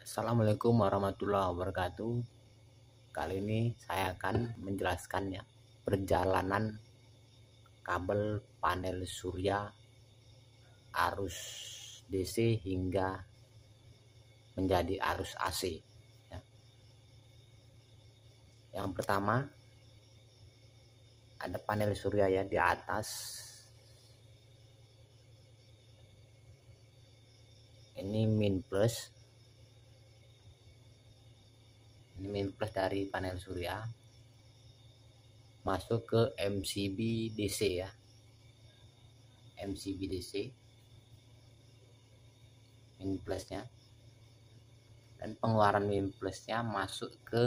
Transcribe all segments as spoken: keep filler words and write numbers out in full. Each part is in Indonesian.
Assalamualaikum warahmatullahi wabarakatuh. Kali ini saya akan menjelaskan ya perjalanan kabel panel surya arus D C hingga menjadi arus A C ya. Yang pertama ada panel surya ya di atas. Ini min plus. Ini min plus dari panel surya masuk ke M C B D C ya, M C B D C min plusnya, dan pengeluaran min plusnya masuk ke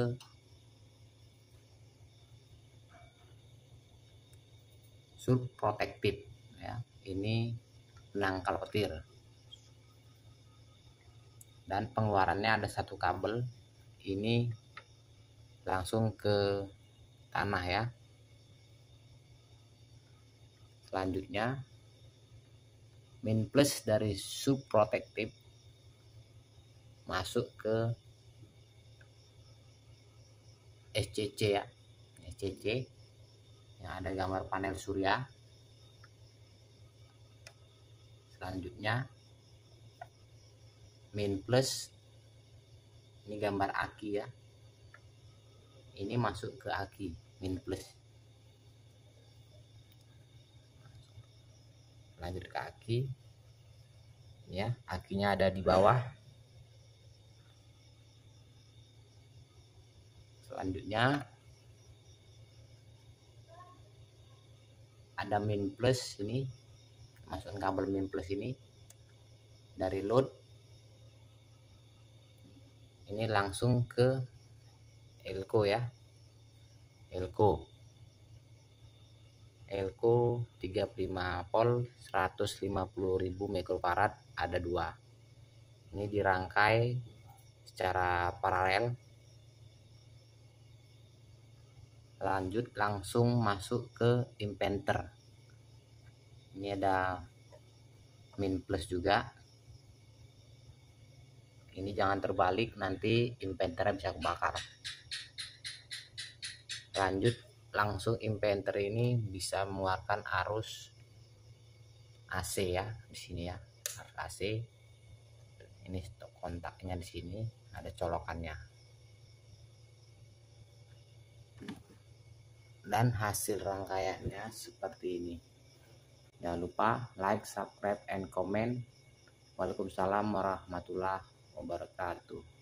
subprotektif ya. Ini penangkal petir, dan pengeluarannya ada satu kabel ini langsung ke tanah ya. Selanjutnya min plus dari subprotektif masuk ke S C C ya, S C C yang ada gambar panel surya. Selanjutnya min plus, ini gambar aki ya, ini masuk ke aki min plus. Lanjut ke aki ya, akinya ada di bawah. Selanjutnya ada min plus, ini masukkan kabel min plus ini dari load, ini langsung ke elko ya, elko elko tiga puluh lima volt seratus lima puluh ribu mikrofarad, ada dua. Ini dirangkai secara paralel. Lanjut langsung masuk ke impenter. Ini ada min plus juga. Ini jangan terbalik, nanti impenternya bisa kebakar. Lanjut langsung impenter ini bisa mengeluarkan arus A C ya, di sini ya, arus A C. Ini stop kontaknya, di sini ada colokannya. Dan hasil rangkaiannya seperti ini. Jangan lupa like, subscribe, and comment. Waalaikumsalam warahmatullahi wabarakatuh.